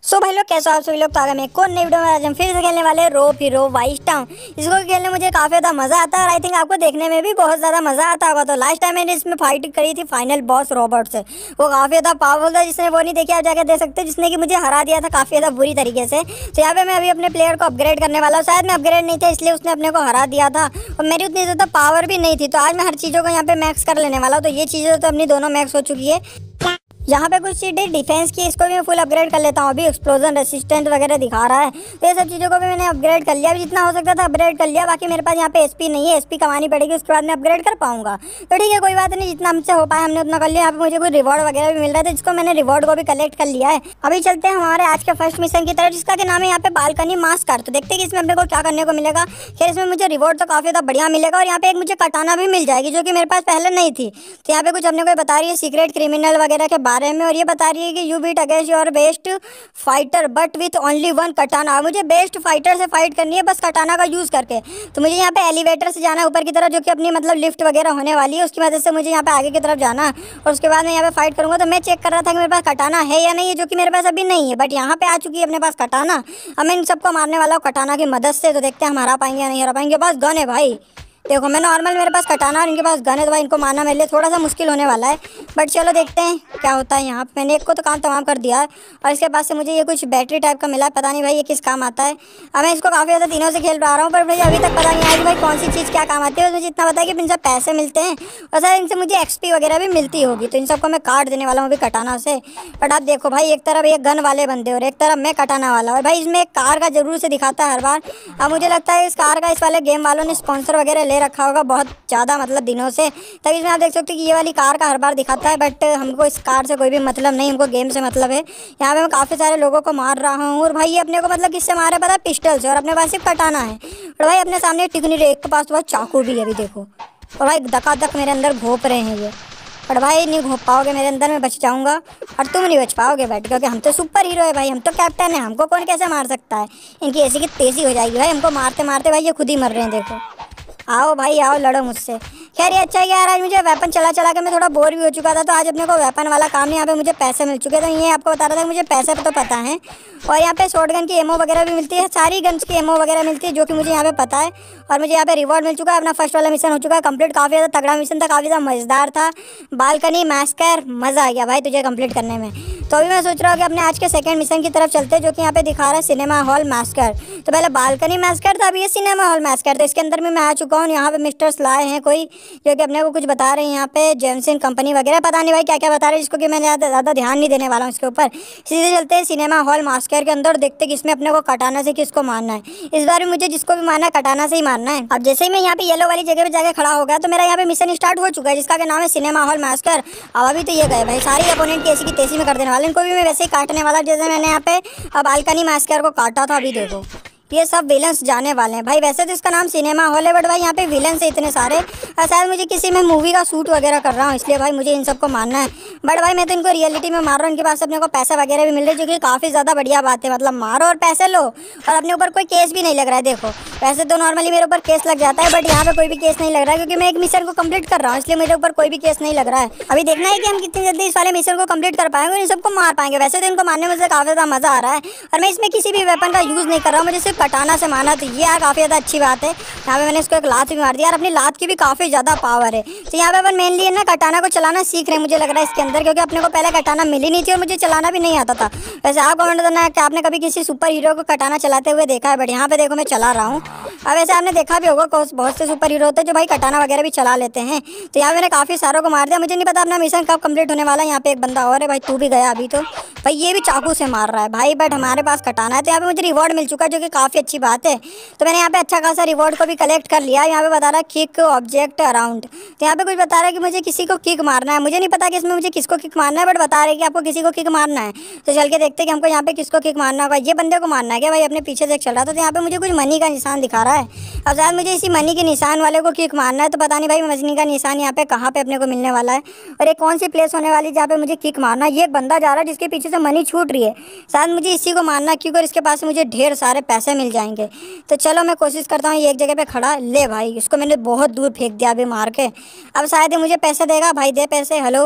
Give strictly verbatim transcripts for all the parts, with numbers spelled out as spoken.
सो भाई लोग कैसे हो आप सभी लोग। तो आगे मैं एक और नई वीडियो में आज हम फिर से खेलने वाले रोप हीरो वाइस टाउन। इसको खेलने मुझे काफ़ी ज़्यादा मज़ा आता है और आई थिंक आपको देखने में भी बहुत ज़्यादा मज़ा आता होगा। तो लास्ट टाइम मैंने इसमें फाइट करी थी फाइनल बॉस रॉबर्ट से, वो काफ़ी ज़्यादा पावरफुल था। जिसने वो नहीं देखी आप जाकर देख सकते, जिसने कि मुझे हरा दिया था काफ़ी ज़्यादा बुरी तरीके से। तो यहाँ पे मैं अभी अपने प्लेयर को अपग्रेड करने वाला हूँ। शायद मैं अपग्रेड नहीं था इसलिए उसने अपने को हरा दिया था और मेरी उतनी ज़्यादा पावर भी नहीं थी। तो आज मैं हर चीज़ों को यहाँ पे मैक्स कर लेने वाला हूँ। तो ये चीज़ें तो अपनी दोनों मैक्स हो चुकी है। यहाँ पे कुछ चीज़ें डिफेंस की, इसको भी मैं फुल अपग्रेड कर लेता हूँ। अभी एक्सप्लोजन रेसिस्टेंट वगैरह दिखा रहा है, तो ये सब चीज़ों को भी मैंने अपग्रेड कर लिया। अभी जितना हो सकता था अपग्रेड कर लिया। बाकी मेरे पास यहाँ पे एसपी नहीं है, एसपी कमानी पड़ेगी, उसके बाद मैं अपग्रेड कर पाऊंगा। तो ठीक है, कोई बात नहीं, जितना हमसे हो पाया हमने उतना कर लिया। यहाँ पे मुझे कोई रिवॉर्ड वगैरह भी मिल रहा था, जिसको मैंने रिवॉर्ड को भी कलेक्ट कर लिया है। अभी चलते हैं हमारे आज के फर्स्ट मिशन की तरफ, जिसका नाम है यहाँ पे बालकनी मास्कर। तो देखते हैं कि इसमें अपने को क्या करने को मिलेगा। खैर इसमें मुझे रिवॉर्ड तो काफ़ी ज़्यादा बढ़िया मिलेगा और यहाँ पे एक मुझे कटाना भी मिल जाएगी, जो कि मेरे पास पहले नहीं थी। तो यहाँ पे कुछ अपने को बता रही है सीक्रेट क्रिमिनल वगैरह के बारे में, और ये बता रही है कि you beat against your best fighter but with only one katana. मुझे बेस्ट फाइटर से फाइट करनी है बस कटाना का यूज़ करके। तो मुझे यहाँ पे एलिवेटर से जाना है ऊपर की तरफ, जो कि अपनी मतलब लिफ्ट वगैरह होने वाली है। उसकी वजह से मुझे यहाँ पे आगे की तरफ जाना है और उसके बाद मैं यहाँ पे फाइट करूँगा। तो मैं चेक कर रहा था कि मेरे पास कटाना है या नहीं है, जो कि मेरे पास अभी नहीं है। बट यहाँ पे आ चुकी है अपने पास कटाना। अब मैं इन सबको मारने वाला हूँ कटाना की मदद से। तो देखते हैं हम हरा पाएंगे या नहीं हरा पाएंगे। बस गन है भाई, देखो मैं नॉर्मल मेरे पास कटाना और इनके पास गन है, तो भाई इनको मारना मेरे लिए थोड़ा सा मुश्किल होने वाला है। बट चलो देखते हैं क्या होता है। यहाँ पे मैंने एक को तो काम तमाम कर दिया है और इसके पास से मुझे ये कुछ बैटरी टाइप का मिला है, पता नहीं भाई ये किस काम आता है। अब मैं इसको काफ़ी ज़्यादा दिनों से खेल रहा हूँ, पर मुझे अभी तक पता नहीं आया कि भाई कौन सी चीज़ क्या काम आती है। मुझे इतना पता है कि इनसे पैसे मिलते हैं और सर इनसे मुझे एक्सपी वगैरह भी मिलती होगी। तो इन सबको मैं काट देने वाला हूँ अभी कटाना से। बट आप देखो भाई, एक तरफ एक गन वाले बंदे और एक तरफ मैं कटाना वाला। और भाई इसमें एक कार का जरूर से दिखाता है हर बार। अब मुझे लगता है इस कार का इस वाले गेम वालों ने स्पॉन्सर वगैरह ले रखा होगा बहुत ज़्यादा, मतलब दिनों से। तभी इसमें आप देख सकते हो कि ये वाली कार का हर बार दिखाता है। बट हमको इस कार से कोई भी मतलब नहीं, हमको गेम से मतलब है। यहाँ पे मैं काफ़ी सारे लोगों को मार रहा हूँ और भाई ये अपने को मतलब किससे मार रहा है पता है, पिस्टल से। और अपने पास सिर्फ कटाना है और भाई अपने सामने टिक नहीं रहे, एक के पास तो भाई चाकू भी है अभी देखो। और भाई धक्का-धक मेरे अंदर घोप रहे हैं ये। पर भाई नहीं घोप पाओगे मेरे अंदर, मैं बच जाऊंगा और तुम नहीं बच पाओगे बैठ, क्योंकि हम तो सुपर हीरो है भाई, हम तो कैप्टन है। हमको कौन कैसे मार सकता है। इनकी ऐसी की तेज़ी हो जाएगी भाई, हमको मारते मारते भाई ये खुद ही मर रहे हैं। देखो आओ भाई आओ, लड़ो मुझसे। खैर ये अच्छा है यार, आज मुझे वेपन चला चला के मैं थोड़ा बोर भी हो चुका था। तो आज अपने को वेपन वाला काम नहीं, यहाँ पे मुझे पैसे मिल चुके। तो ये आपको बता रहा था कि मुझे पैसे तो पता है। और यहाँ पे शॉर्ट गन की एमओ वगैरह भी मिलती है, सारी गन्स की एमओ वगैरह मिलती है, जो कि मुझे यहाँ पे पता है। और मुझे यहाँ पे रिवॉर्ड मिल चुका है। अपना फर्स्ट वाला मिशन हो चुका है कंप्लीट। काफ़ी ज़्यादा तगड़ा मिशन था, काफ़ी ज़्यादा मज़ेदार था। बालकनी मैस्कर, मज़ा आ गया भाई तुझे कंप्लीट करने में। तो अभी मैं सोच रहा हूँ कि अपने आज के सेकंड मिशन की तरफ चलते हैं, जो कि यहाँ पे दिखा रहा है सिनेमा हॉल मैस्कर। तो पहले बालकनी मैस्कर था, अभी ये सिनेमा हॉल मैस्कर। तो इसके अंदर में मैं आ चुका हूँ। यहाँ पे मिस्टर स्लाय हैं कोई, जो कि अपने को कुछ बता रहे हैं। यहाँ पे जेमसन कंपनी वगैरह पता नहीं भाई क्या क्या बता रहे हैं, जिसको कि मैंने ज़्यादा ध्यान नहीं देने वाला हूँ इसके ऊपर। सीधे चलते हैं सिनेमा हॉल मैस्कर के अंदर, देखते कि इसमें अपने को कटाना से किसको मारना है। इस बार भी मुझे जिसको भी मारना है कटाना से ही मारना है। अब जैसे ही मैं यहाँ पे येलो वाली जगह पे जाकर खड़ा हो गया, तो मेरा यहाँ पे मिशन स्टार्ट हो चुका है, जिसका नाम है सिनेमा हॉल मैस्कर। अब अभी तो ये गए भाई, सारी अपोनेंट की ऐसी की तेजी में कर देने वाले। इनको भी मैं वैसे ही काटने वाला जैसे मैंने यहाँ पे बालकनी मैस्कर को काटा था। अभी देखो ये सब विलन्स जाने वाले हैं भाई। वैसे तो इसका नाम सिनेमा हॉल है, बट भाई यहाँ पे विलन्स है इतने सारे। शायद मुझे किसी में मूवी का शूट वगैरह कर रहा हूँ, इसलिए भाई मुझे इन सबको मारना है। बट भाई मैं तो इनको रियलिटी में मार रहा हूँ। इनके पास अपने को पैसा वगैरह भी मिल रहा है, जो कि काफ़ी ज़्यादा बढ़िया बात है। मतलब मारो और पैसे लो और अपने ऊपर कोई केस भी नहीं लग रहा है। देखो वैसे तो नॉर्मली मेरे ऊपर केस लग जाता है, बट यहाँ पे कोई भी केस नहीं लग रहा है, क्योंकि मैं एक मिशन को कंप्लीट कर रहा हूँ, इसलिए मेरे ऊपर कोई भी केस नहीं लग रहा है। अभी देखना है कि हम कितनी जल्दी इस वाले मिशन को कंप्लीट कर पाएंगे और इन सबको मार पाएंगे। वैसे तो इनको मारने में मुझे काफ़ी ज़्यादा मज़ा आ रहा है और मैं इसमें किसी भी वेपन का यूज़ नहीं कर रहा हूँ, मुझे सिर्फ कटाना से मारना। तो ये यार काफ़ी ज़्यादा अच्छी बात है। यहाँ पे मैंने इसको एक लात भी मार दिया और अपनी लात की भी काफ़ी ज़्यादा पावर है। तो यहाँ पे अपन मेनली ना कटाना को चलाना सीख रहे हैं, मुझे लग रहा है इसके अंदर, क्योंकि अपने को पहले कटाना मिली नहीं थी और मुझे चलाना भी नहीं आता था। वैसे आप कमेंट करना है कि आपने कभी किसी सुपर हीरो को कटाना चलाते हुए देखा है, बट यहाँ पे देखो मैं चला रहा हूँ। अब वैसे आपने देखा भी होगा बहुत से सुपर हीरो होते हैं जो भाई कटाना वगैरह भी चला लेते हैं। तो यहाँ मैंने काफ़ी सारों को मार दिया। मुझे नहीं पता अपना मिशन कब कंप्लीट होने वाला है। यहाँ पे एक बंदा और है भाई, तू भी गया अभी तो भाई, ये भी चाकू से मार रहा है भाई। बट हमारे पास कटाना है, तो यहाँ पे मुझे रिवॉर्ड मिल चुका है, जो कि काफ़ी अच्छी बात है। तो मैंने यहाँ पे अच्छा खासा रिवॉर्ड को भी कलेक्ट कर लिया। यहाँ पे बता रहा है किक ऑब्जेक्ट अराउंड। तो यहाँ पे कुछ बता रहा है कि मुझे किसी को किक मारना है। मुझे नहीं पता कि इसमें मुझे किसको किक मारना है, बट बता रहे हैं कि आपको किसी को किक मारना है। तो चल के देखते हैं कि हमको यहाँ पे किसको किक मारना होगा। ये बंदे को मारना है क्या भाई, अपने पीछे से चल रहा था। तो यहाँ पे मुझे कुछ मनी का निशान दिखा रहा है। अब शायद मुझे इसी मनी के निशान वाले को किक मारना है। तो पता नहीं भाई मनी का निशान यहाँ पे कहाँ पे अपने को मिलने वाला है और एक कौन सी प्लेस होने वाली जहाँ पे मुझे किक मारना है। ये एक बंदा जा रहा है जिसके पीछे से मनी छूट रही है, शायद मुझे इसी को मारना, क्योंकि इसके पास मुझे ढेर सारे पैसे मिल जाएंगे। तो चलो मैं कोशिश करता हूँ। ये एक जगह पे खड़ा, ले भाई इसको मैंने बहुत दूर फेंक दिया अभी मार के। अब शायद ये मुझे पैसे देगा भाई, दे पैसे। हेलो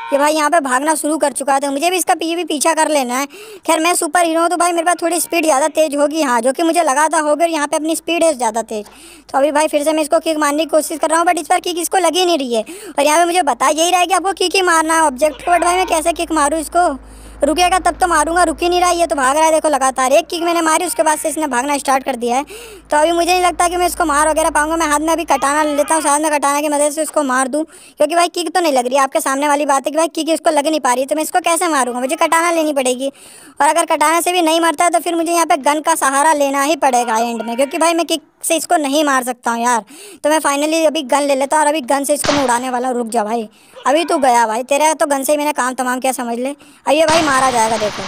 ये भाई यहाँ पे भागना शुरू कर चुका था, मुझे भी इसका पीछे भी पीछा कर लेना है। खैर मैं सुपर हीरो हूँ तो भाई मेरे पास थोड़ी स्पीड ज़्यादा तेज़ होगी, हाँ, जो कि मुझे लगा था होगी, और यहाँ पे अपनी स्पीड है ज़्यादा तेज़। तो अभी भाई फिर से मैं इसको किक मारने की कोशिश कर रहा हूँ, बट इस बार किक इसको लगी नहीं रही है। और यहाँ पे मुझे बता यही रहा है कि आपको किक ही मारना है ऑब्जेक्ट को, बट भाई मैं कैसे किक मारूँ इसको? रुकेगा तब तो मारूंगा, रुक ही नहीं रहा है, ये तो भाग रहा है देखो लगातार। एक किक मैंने मारी उसके बाद से इसने भागना स्टार्ट कर दिया है। तो अभी मुझे नहीं लगता कि मैं इसको मार वगैरह पाऊंगा। मैं हाथ में अभी कटाना ले लेता हूँ, शायद मैं कटाना की मदद से इसको मार दूँ, क्योंकि भाई किक तो नहीं लग रही है। आपके सामने वाली बात है कि भाई किक इसको लग नहीं पा रही, तो मैं इसको कैसे मारूंगा? मुझे कटाना लेनी पड़ेगी, और अगर कटाना से भी नहीं मरता है तो फिर मुझे यहाँ पे गन का सहारा लेना ही पड़ेगा एंड में, क्योंकि भाई मैं किक से इसको नहीं मार सकता हूँ यार। तो मैं फाइनली अभी गन ले लेता हूँ, और अभी गन से इसको मैं उड़ाने वाला हूँ। रुक जा भाई, अभी तू गया भाई, तेरा तो गन से ही मैंने काम तमाम किया समझ ले। अब ये भाई मारा जाएगा, देखो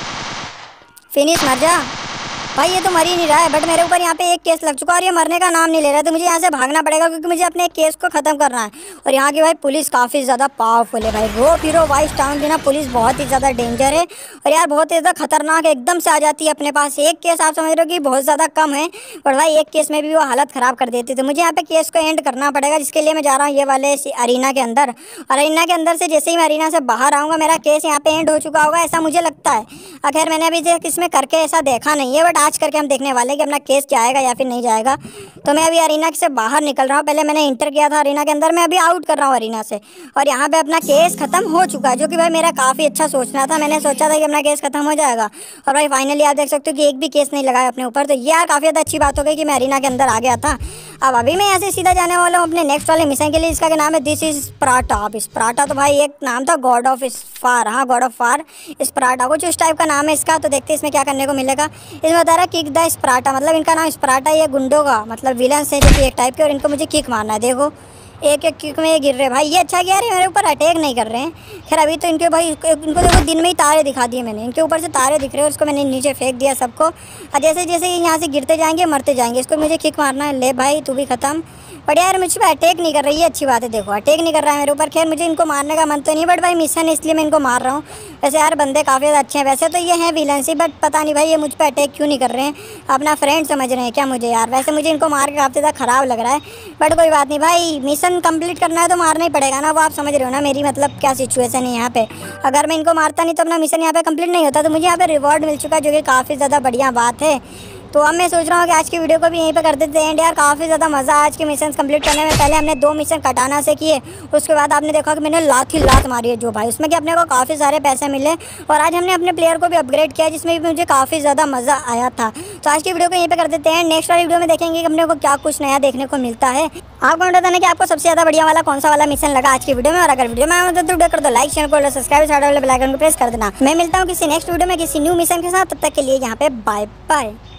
फिनिश, मर जा भाई। ये तो मर ही नहीं रहा है, बट मेरे ऊपर यहाँ पे एक केस लग चुका है और ये मरने का नाम नहीं ले रहा है। तो मुझे यहाँ से भागना पड़ेगा, क्योंकि मुझे अपने केस को ख़त्म करना है। और यहाँ की भाई पुलिस काफ़ी ज़्यादा पावरफुल है भाई। रोप हीरो वाइस टाउन की ना पुलिस बहुत ही ज़्यादा डेंजर है, और यार बहुत ही ज़्यादा खतरनाक है, एकदम से आ जाती है अपने पास। एक केस आप समझ रहे हो कि बहुत ज़्यादा कम है, और भाई एक केस में भी वो हालत ख़राब कर देती है। तो मुझे यहाँ पे केस को एंड करना पड़ेगा, जिसके लिए मैं जा रहा हूँ ये वाले अरीना के अंदर। और अरीना के अंदर से जैसे ही मैं अरीना से बाहर आऊँगा मेरा केस यहाँ पे एंड हो चुका होगा, ऐसा मुझे लगता है। खैर मैंने अभी इसमें करके ऐसा देखा नहीं है, बट आज करके हम देखने वाले कि अपना केस जाएगा या फिर नहीं जाएगा। तो मैं अभी अरीना से बाहर निकल रहा हूँ, पहले मैंने इंटर किया था अरीना के अंदर, मैं अभी आउट कर रहा हूँ अरीना से। और यहाँ पे अपना केस खत्म हो चुका है, जो कि भाई मेरा काफ़ी अच्छा सोचना था। मैंने सोचा था कि अपना केस खत्म हो जाएगा, और भाई फाइनली आप देख सकते हो कि एक भी केस नहीं लगाया अपने ऊपर। तो ये यार काफ़ी ज़्यादा अच्छी बात हो गई कि मैं अरीना के अंदर आ गया था। अब अभी मैं यहाँ से सीधा जाने वाला हूँ अपने नेक्स्ट वाले मिशन के लिए, जिसका नाम है दिस इज स्पार्टा। अब स्पार्टा तो भाई एक नाम था गॉड ऑफ फार, हाँ गॉड ऑफ फार स्पार्टा, कुछ उस टाइप का नाम है इसका। तो देखते हैं इसमें क्या करने को मिलेगा। इसमें बता रहा है किक द स्पार्टा, मतलब इनका नाम स्पार्टा, ये गुंडों का मतलब विलन्स है जो कि एक टाइप के, और इनको मुझे किक मारना है। देखो एक एक किक में ये गिर रहे भाई, ये अच्छा किया रहे मेरे ऊपर अटैक नहीं कर रहे हैं। खैर अभी तो इनके भाई इनको देखो दिन में ही तारे दिखा दिए मैंने, इनके ऊपर से तारे दिख रहे हैं, उसको मैंने नीचे फेंक दिया सबको। और जैसे जैसे ये यहाँ से गिरते जाएंगे मरते जाएंगे, इसको मुझे किक मारना है। ले भाई तू भी ख़त्म। बट यार मुझ पर अटैक नहीं कर रही है, अच्छी बात है, देखो अटैक नहीं कर रहा है मेरे ऊपर। खैर मुझे इनको मारने का मन तो नहीं, बट भाई मिशन है इसलिए मैं इनको मार रहा हूँ। वैसे यार बंदे काफ़ी ज़्यादा अच्छे हैं, वैसे तो ये हैं विलेंसी, बट पता नहीं भाई ये मुझ पर अटैक क्यों नहीं कर रहे हैं। अपना फ्रेंड समझ रहे हैं क्या मुझे यार? वैसे मुझे इनको मार के काफ़ी ज़्यादा ख़राब लग रहा है, बट कोई बात नहीं भाई, मिशन कंप्लीट करना है तो मारना ही पड़ेगा ना। वो आप समझ रहे हो ना मेरी मतलब क्या सिचुएशन है यहाँ पे। अगर मैं इनको मारता नहीं तो अपना मिशन यहाँ पे कंप्लीट नहीं होता। तो मुझे यहाँ पे रिवॉर्ड मिल चुका है, जो कि काफ़ी ज़्यादा बढ़िया बात है। तो अब मैं सोच रहा हूँ कि आज की वीडियो को भी यहीं पे कर देते हैं एंड। यार काफ़ी ज़्यादा मज़ा आज के मिशन कंप्लीट करने में। पहले हमने दो मिशन कटाना से किए, उसके बाद आपने देखा कि मैंने लात ही लात मारी है जो भाई, उसमें कि अपने को काफ़ी सारे पैसे मिले। और आज हमने अपने प्लेयर को भी अपग्रेड किया, जिसमें भी मुझे काफ़ी ज़्यादा मज़ा आया था। तो आज की वीडियो को यहीं पर कर देते हैं। नेक्स्ट वाली वीडियो में देखेंगे कि अपने को क्या कुछ नया देखने को मिलता है। आप कमेंट बताना कि आपको सबसे ज़्यादा बढ़िया वाला कौन सा वाला मिशन लगा आज की वीडियो में। और अगर वीडियो में आया तो वीडियो कर दो लाइक, चैनल को सब्सक्राइब, साइड वाले बेल आइकन को प्रेस कर देना। मैं मिलता हूँ किसी नेक्स्ट वीडियो में किसी न्यू मिशन के साथ, तब तक के लिए यहाँ पे बाय बाय।